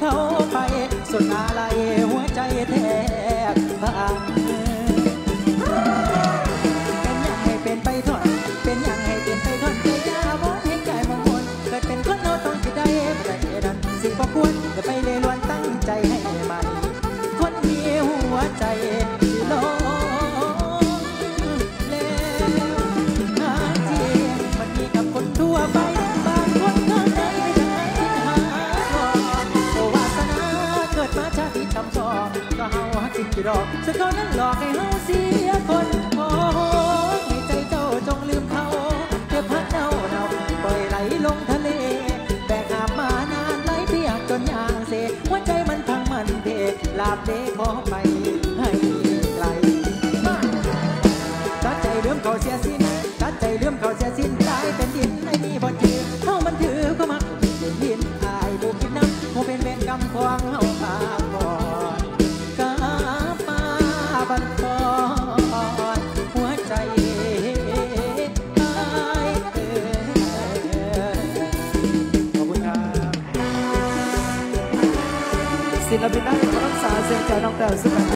เขาไปสุดอะไรหัวใจแทบพังเป็นอย่างให้เป็นไปทอดเป็นอย่างให้เป็นไปทอดใจยาวอนให้ใจมองมนเกิดเป็นคนเราต้องคิดได้ไม่ได้ดันสิ่งพอควรจะไปเลยล้วนตั้งใจให้มันคนมีหัวใจที่ลงแล้วหาทีมันมีกับคนทั่วไปบางคนก็ได้ไม่ได้คิดหาโอวาสนาเกิดมาชาติช้ำซอก็เฮาหักสิ่งที่ดอกสักคนนั้นหลอกให้เฮาเสียคนโอ้ให้ใจเจ้าจงลืมเขาเก็บพักเน่าปล่อยไหลลงทะเลแบกหามมานานไหลเปียกจนยางเสหัวใจมันพังมันเพลาบเดขอไปให้ไกลตัดใจเลื่อมเขาเสียสิ้นตัดใจเลื่อมเขาเสียสิ้นกลายเป็นดินในนี้บนถือเฮามันถือก็มักเป็นดินอายบุกินน้ำโมเป็นเวรกรรมควงเฮาปากก่อนกาป้าบันคอนหัวใจศิลปินนักรักษาเสียงใจน้องแต้วสุด